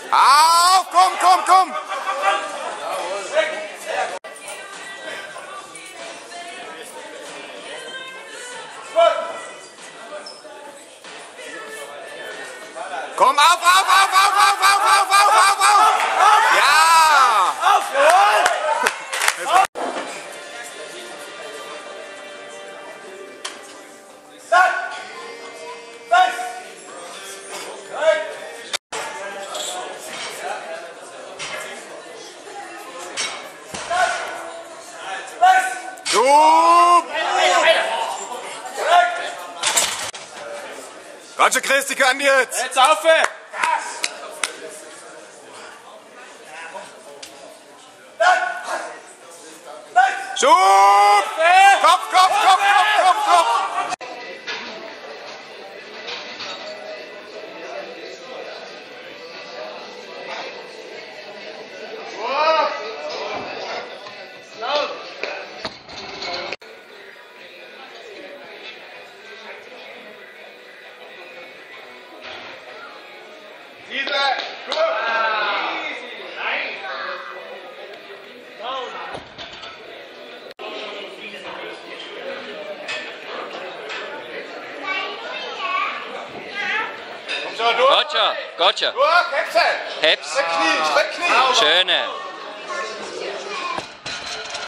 Auf, komm, komm, komm! Komm, auf, auf, auf, auf, auf, auf, auf, auf, auf, auf! Ja! Auf, jawohl! Roger Christi kann jetzt! Jetzt auf! Schub! Kopf, Kopf, Kopf, Kopf, Kopf, Kopf! Roger, gotcha. Durch, Hepse! Heps. Streck Knie, Streck Knie! Schöne.